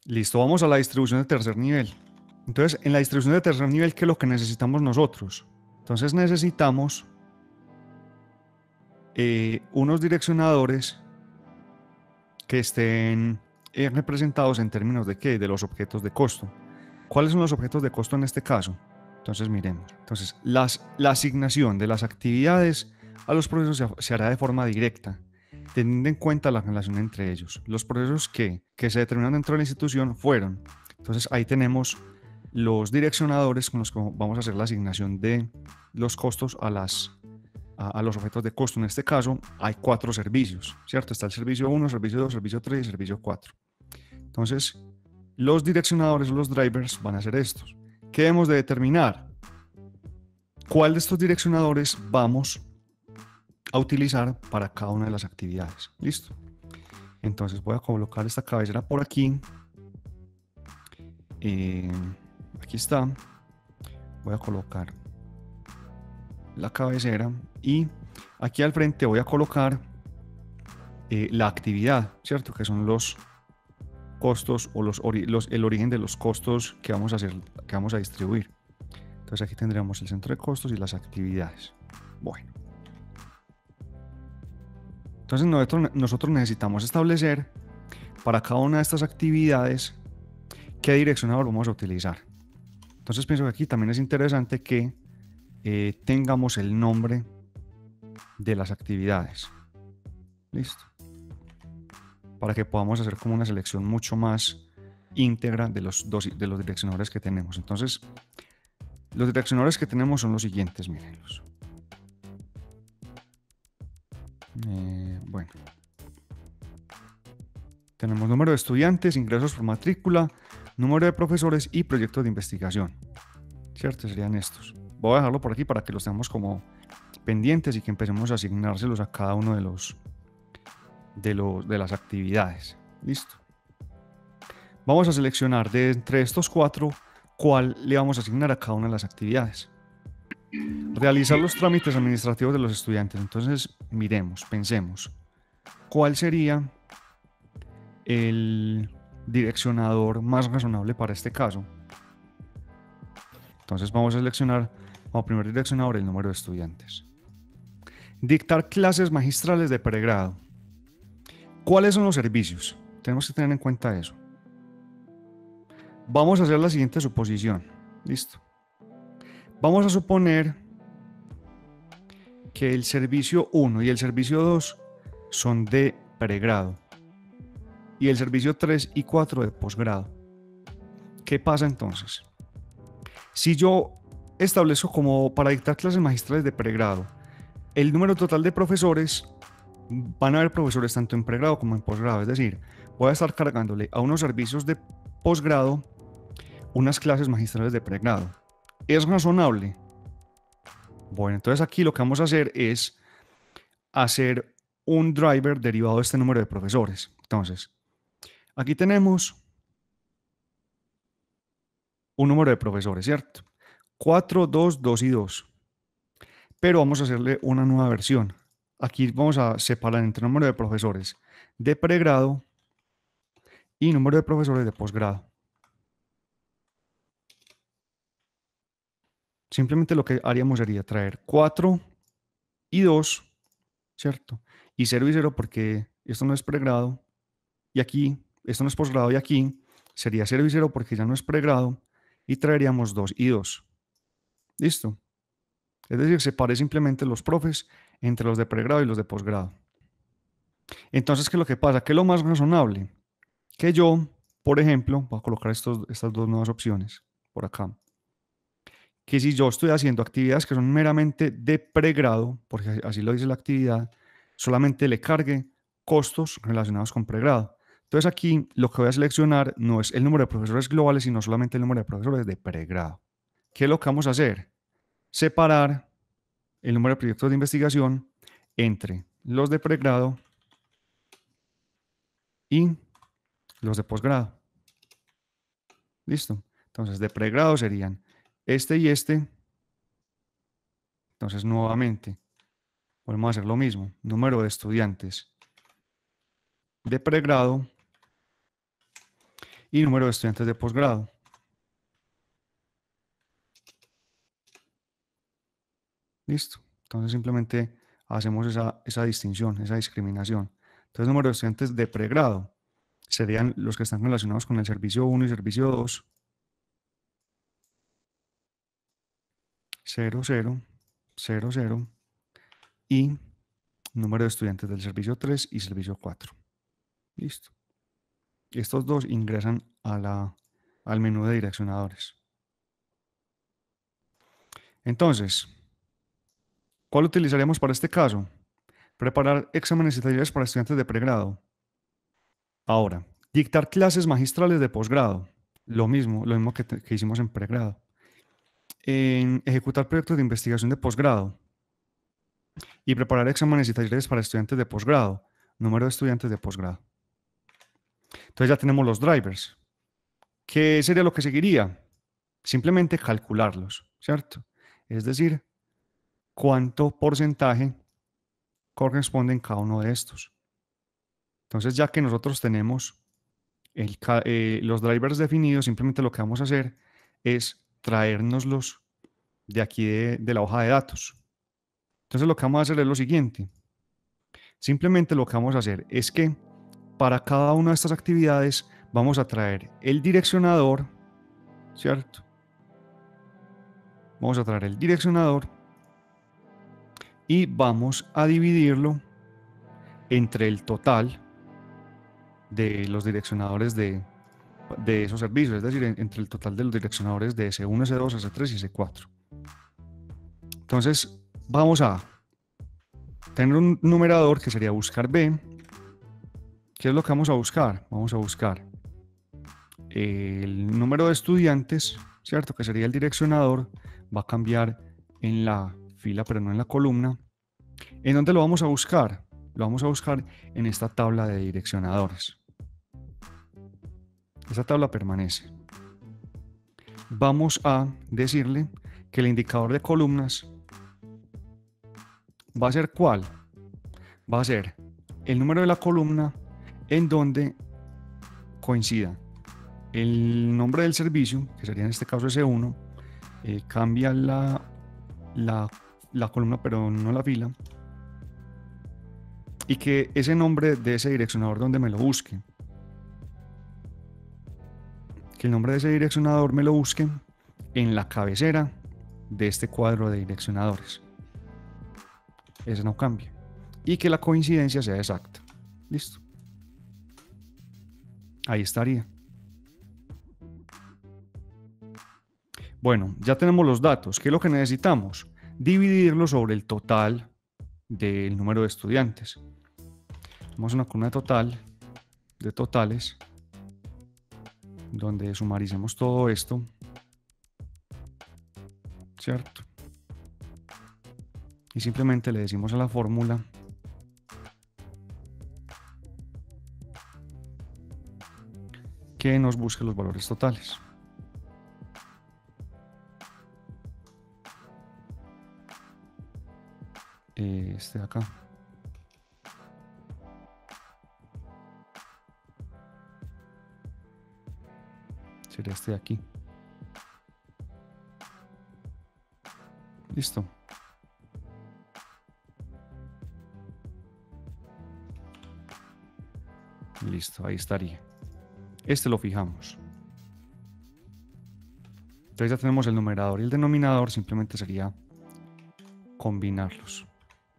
Listo, vamos a la distribución de tercer nivel. Entonces, en la distribución de tercer nivel, ¿qué es lo que necesitamos nosotros? Entonces necesitamos unos direccionadores que estén representados en términos de ¿qué? De los objetos de costo. ¿Cuáles son los objetos de costo en este caso? Entonces miremos. Entonces, la asignación de las actividades a los procesos se hará de forma directa, teniendo en cuenta la relación entre ellos. Los procesos que se determinan dentro de la institución fueron. Entonces ahí tenemos los direccionadores con los que vamos a hacer la asignación de los costos a los objetos de costo. En este caso hay 4 servicios, ¿cierto? Está el servicio 1, servicio 2, servicio 3 y servicio 4. Entonces, los direccionadores o los drivers van a ser estos. ¿Qué debemos de determinar? ¿Cuál de estos direccionadores vamos a utilizar para cada una de las actividades? ¿Listo? Entonces voy a colocar esta cabecera por aquí. Aquí está. Voy a colocar la cabecera y aquí al frente voy a colocar la actividad, ¿cierto? Que son los costos o el origen de los costos que vamos a hacer, que vamos a distribuir. Entonces aquí tendríamos el centro de costos y las actividades. Bueno. Entonces nosotros necesitamos establecer para cada una de estas actividades qué direccionador vamos a utilizar. Entonces pienso que aquí también es interesante que tengamos el nombre de las actividades. Listo. Para que podamos hacer como una selección mucho más íntegra de los direccionadores que tenemos. Entonces, los direccionadores que tenemos son los siguientes, mírenlos. Bueno. Tenemos número de estudiantes, ingresos por matrícula, número de profesores y proyectos de investigación. ¿Cierto? Serían estos. Voy a dejarlo por aquí para que los tengamos como pendientes y que empecemos a asignárselos a cada uno de las actividades. Listo. Vamos a seleccionar de entre estos 4 cuál le vamos a asignar a cada una de las actividades. Realizar los trámites administrativos de los estudiantes. Entonces, miremos, pensemos. ¿Cuál sería el direccionador más razonable para este caso? Entonces vamos a seleccionar como primer direccionador el número de estudiantes. Dictar clases magistrales de pregrado. ¿Cuáles son los servicios? Tenemos que tener en cuenta eso. Vamos a hacer la siguiente suposición. Listo. Vamos a suponer que el servicio 1 y el servicio 2 son de pregrado y el servicio 3 y 4 de posgrado. ¿Qué pasa entonces? Si yo establezco como para dictar clases magistrales de pregrado el número total de profesores, van a haber profesores tanto en pregrado como en posgrado. Es decir, voy a estar cargándole a unos servicios de posgrado unas clases magistrales de pregrado. ¿Es razonable? Bueno, entonces aquí lo que vamos a hacer es hacer un driver derivado de este número de profesores. Entonces, aquí tenemos un número de profesores, ¿cierto? 4, 2, 2 y 2. Pero vamos a hacerle una nueva versión. Aquí vamos a separar entre número de profesores de pregrado y número de profesores de posgrado. Simplemente lo que haríamos sería traer 4 y 2, ¿cierto? Y 0 y 0 porque esto no es pregrado. Y aquí, esto no es posgrado y aquí sería 0 y 0 porque ya no es pregrado. Y traeríamos 2 y 2. ¿Listo? Es decir, separe simplemente los profes entre los de pregrado y los de posgrado. Entonces, ¿qué es lo que pasa? ¿Qué es lo más razonable? Que yo, por ejemplo, voy a colocar estas dos nuevas opciones por acá. Que si yo estoy haciendo actividades que son meramente de pregrado, porque así lo dice la actividad, solamente le cargue costos relacionados con pregrado. Entonces aquí lo que voy a seleccionar no es el número de profesores globales, sino solamente el número de profesores de pregrado. ¿Qué es lo que vamos a hacer? Separar el número de proyectos de investigación entre los de pregrado y los de posgrado. ¿Listo? Entonces, de pregrado serían este y este. Entonces, nuevamente, podemos hacer lo mismo. Número de estudiantes de pregrado y número de estudiantes de posgrado. Listo. Entonces simplemente hacemos esa distinción, esa discriminación. Entonces, número de estudiantes de pregrado serían los que están relacionados con el servicio 1 y servicio 2. 0, 0, 0, 0. Y número de estudiantes del servicio 3 y servicio 4. Listo. Estos dos ingresan al menú de direccionadores. Entonces, ¿cuál utilizaríamos para este caso? Preparar exámenes y talleres para estudiantes de pregrado. Ahora, dictar clases magistrales de posgrado. Lo mismo que hicimos en pregrado. En ejecutar proyectos de investigación de posgrado. Y preparar exámenes y talleres para estudiantes de posgrado. Número de estudiantes de posgrado. Entonces ya tenemos los drivers. ¿Qué sería lo que seguiría? Simplemente calcularlos, ¿cierto? Es decir, cuánto porcentaje corresponde en cada uno de estos. Entonces, ya que nosotros tenemos los drivers definidos, simplemente lo que vamos a hacer es traérnoslos de aquí de la hoja de datos. Entonces, lo que vamos a hacer es lo siguiente. Simplemente lo que vamos a hacer es que para cada una de estas actividades vamos a traer el direccionador, ¿cierto? Vamos a traer el direccionador y vamos a dividirlo entre el total de los direccionadores de esos servicios, es decir, entre el total de los direccionadores de S1, S2, S3 y S4. Entonces, vamos a tener un numerador que sería buscar B. ¿Qué es lo que vamos a buscar? Vamos a buscar el número de estudiantes, ¿cierto? Que sería el direccionador, va a cambiar en la fila, pero no en la columna. ¿En dónde lo vamos a buscar? Lo vamos a buscar en esta tabla de direccionadores. Esta tabla permanece. Vamos a decirle que el indicador de columnas va a ser ¿cuál? Va a ser el número de la columna en donde coincida el nombre del servicio, que sería en este caso S1, cambia la columna pero no la fila, y que ese nombre de ese direccionador donde me lo busque, que el nombre de ese direccionador me lo busque en la cabecera de este cuadro de direccionadores. Ese no cambia. Y que la coincidencia sea exacta. Listo. Ahí estaría. Bueno, ya tenemos los datos. ¿Qué es lo que necesitamos? Dividirlo sobre el total del número de estudiantes. Tenemos una columna total de totales donde sumaricemos todo esto, ¿cierto? Y simplemente le decimos a la fórmula que nos busque los valores totales. Este de acá. Sería este de aquí. Listo. Listo, ahí estaría. Este lo fijamos. Entonces ya tenemos el numerador y el denominador, simplemente sería combinarlos.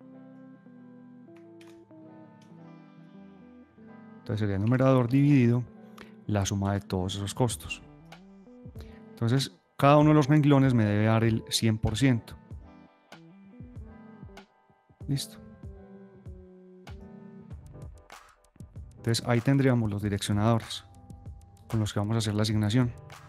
Entonces sería el numerador dividido la suma de todos esos costos. Entonces cada uno de los renglones me debe dar el 100%. Listo. Entonces ahí tendríamos los direccionadores con los que vamos a hacer la asignación.